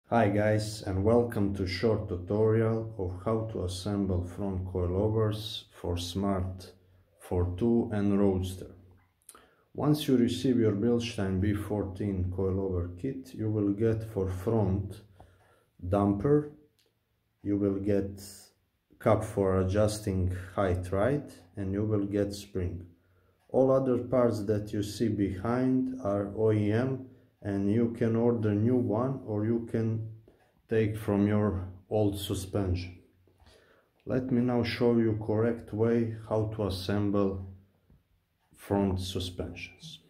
Hi guys, and welcome to short tutorial of how to assemble front coilovers for Smart Fortwo and Roadster. Once you receive your Bilstein B14 coilover kit, you will get for front damper, you will get cup for adjusting height right, and you will get spring. All other parts that you see behind are OEM, and you can order new one or you can take from your old suspension. Let me now show you correct way how to assemble front suspensions.